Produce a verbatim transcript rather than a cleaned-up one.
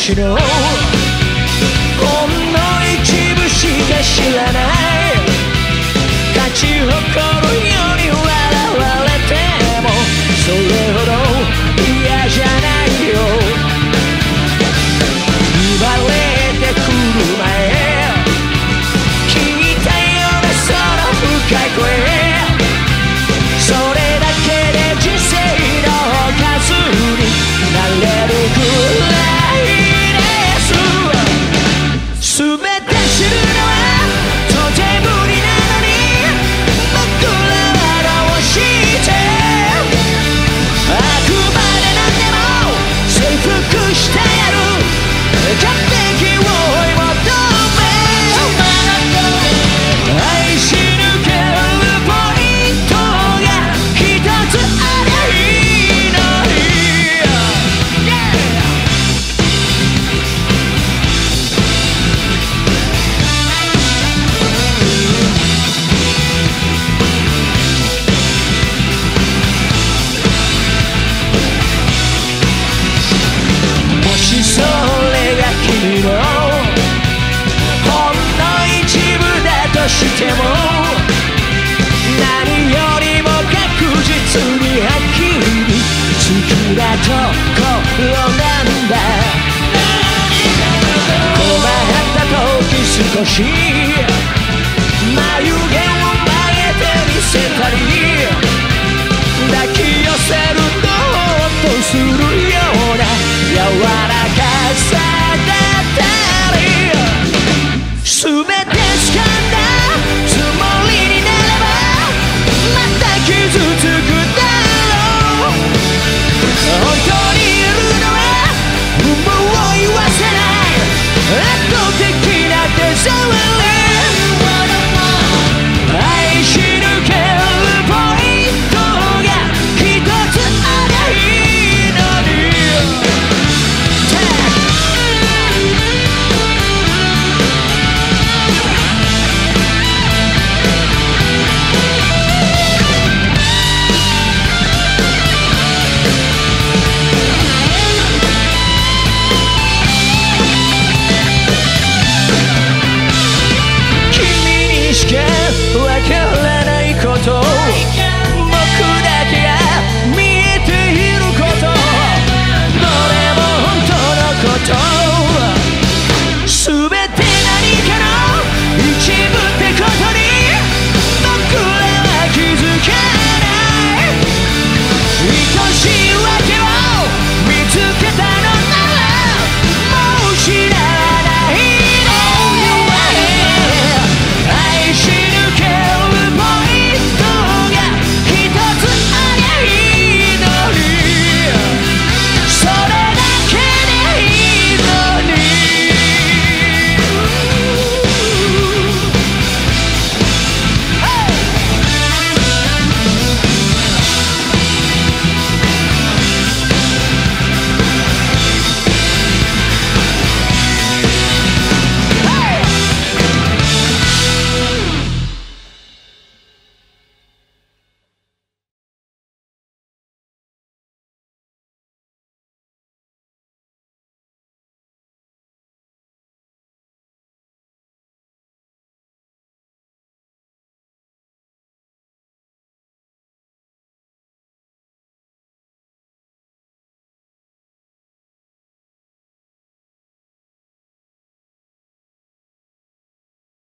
私のほんの一部しか知らない勝ち誇るように笑われてもそれほど嫌じゃないよ言われてくる前聞いたようなその深い声それだけで人生の数になれるくらいです全て知るのはとても無理なのに僕らはどうしてあくまで何でも征服してやる完璧を追い求め愛し抜けるポイントが一つありゃいいのに、yeah! もしそれが君のほんの一部だとしても何よりも確実にはっきり好きなところなんだ困った時少し眉毛を曲げてみせたり抱き寄せる